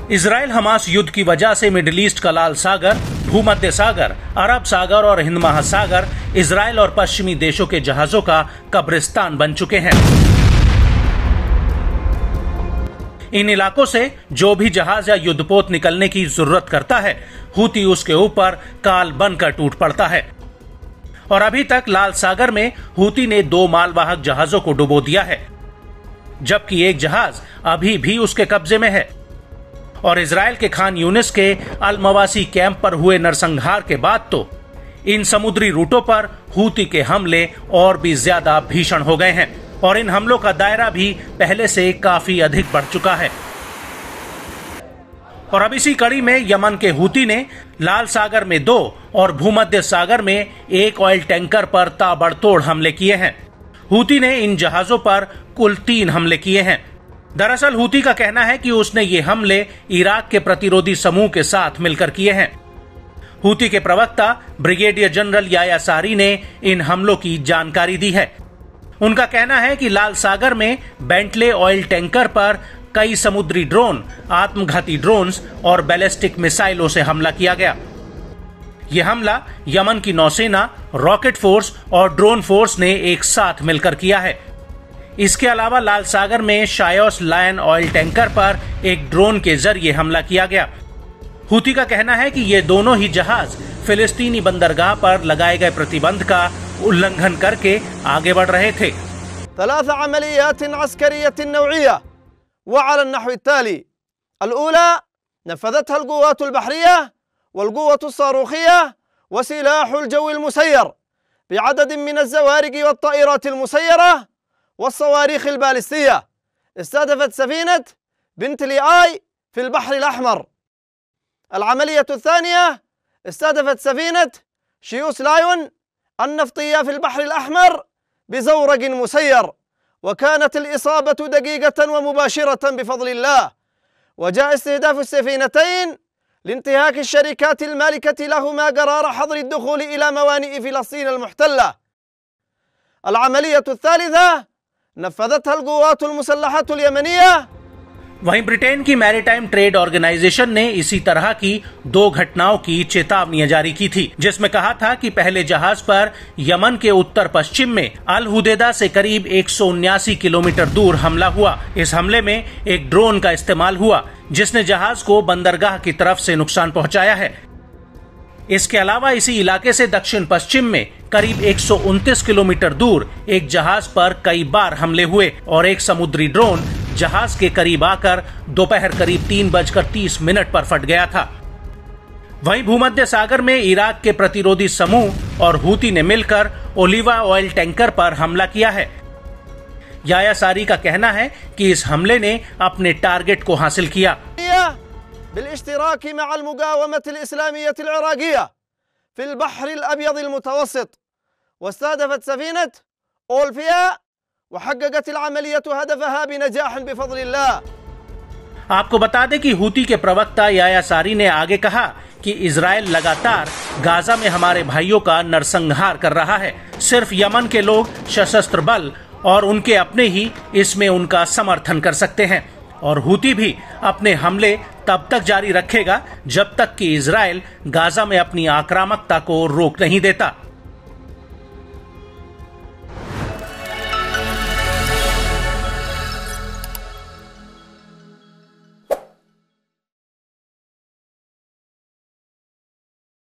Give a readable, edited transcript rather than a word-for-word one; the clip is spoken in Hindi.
इजराइल हमास युद्ध की वजह से मिडिल ईस्ट का लाल सागर, भूमध्य सागर, अरब सागर और हिंद महासागर इजराइल और पश्चिमी देशों के जहाजों का कब्रिस्तान बन चुके हैं। इन इलाकों से जो भी जहाज या युद्धपोत निकलने की जरूरत करता है, हूती उसके ऊपर काल बनकर टूट पड़ता है। और अभी तक लाल सागर में हूती ने 2 मालवाहक जहाजों को डुबो दिया है, जबकि एक जहाज अभी भी उसके कब्जे में है। और इजराइल के खान यूनिस के अल मवासी कैंप पर हुए नरसंहार के बाद तो इन समुद्री रूटों पर हूती के हमले और भी ज्यादा भीषण हो गए हैं और इन हमलों का दायरा भी पहले से काफी अधिक बढ़ चुका है। और अब इसी कड़ी में यमन के हूती ने लाल सागर में 2 और भूमध्य सागर में 1 ऑयल टैंकर पर ताबड़तोड़ हमले किए हैं। हूती ने इन जहाजों पर कुल 3 हमले किए हैं। दरअसल हूती का कहना है कि उसने ये हमले इराक के प्रतिरोधी समूह के साथ मिलकर किए हैं। हूती के प्रवक्ता ब्रिगेडियर जनरल याया सारी ने इन हमलों की जानकारी दी है। उनका कहना है कि लाल सागर में बेंटले ऑयल टैंकर पर कई समुद्री ड्रोन, आत्मघाती ड्रोन्स और बैलिस्टिक मिसाइलों से हमला किया गया। यह हमला यमन की नौसेना, रॉकेट फोर्स और ड्रोन फोर्स ने एक साथ मिलकर किया है। इसके अलावा लाल सागर में शायोस लायन ऑयल टैंकर पर एक ड्रोन के जरिए हमला किया गया। हूती का कहना है कि ये दोनों ही जहाज फिलिस्तीनी बंदरगाह पर लगाए गए प्रतिबंध का उल्लंघन करके आगे बढ़ रहे थे। 3 عمليات عسكرية نوعية وعلى النحو التالي: الأولى نفذتها القوات البحرية والقوة الصاروخية وسلاح الجو المسير بعدد من الزوارق والطائرات المسيرة والصواريخ البالستية، استهدفت سفينة بنت ليآي في البحر الأحمر. العملية الثانية استهدفت سفينة شيوس لايون النفطية في البحر الأحمر بزورق مسير، وكانت الإصابة دقيقة ومباشرة بفضل الله، وجاء استهداف السفينتين لانتهاك الشركات المالكة لهما قرار حظر الدخول إلى موانئ فلسطين المحتلة. العملية الثالثة نفذتها القوات المسلحة اليمنية। वहीं ब्रिटेन की मैरीटाइम ट्रेड ऑर्गेनाइजेशन ने इसी तरह की 2 घटनाओं की चेतावनी जारी की थी, जिसमें कहा था कि पहले जहाज पर यमन के उत्तर पश्चिम में अल हुदैदा से करीब 179 किलोमीटर दूर हमला हुआ। इस हमले में एक ड्रोन का इस्तेमाल हुआ, जिसने जहाज को बंदरगाह की तरफ से नुकसान पहुंचाया है। इसके अलावा इसी इलाके से दक्षिण पश्चिम में करीब 129 किलोमीटर दूर एक जहाज पर कई बार हमले हुए और एक समुद्री ड्रोन जहाज के करीब आकर दोपहर करीब 3:30 पर फट गया था। वहीं भूमध्य सागर में इराक के प्रतिरोधी समूह और हूती ने मिलकर ओलिवा ऑयल टैंकर पर हमला किया है। याया सारी का कहना है कि इस हमले ने अपने टारगेट को हासिल किया। بالاشتراك مع المقاومة الإسلامية العراقية في البحر الأبيض المتوسط، واستهدفت سفينة أولفيا وحققت العملية هدفها بنجاح بفضل الله। आपको बता दें कि हूती के प्रवक्ता याया सारी ने आगे कहा कि इजराइल लगातार गाजा में हमारे भाइयों का नरसंहार कर रहा है। सिर्फ यमन के लोग, सशस्त्र बल और उनके अपने ही इसमें उनका समर्थन कर सकते हैं और हूती भी अपने हमले तब तक जारी रखेगा जब तक कि इजराइल गाजा में अपनी आक्रामकता को रोक नहीं देता।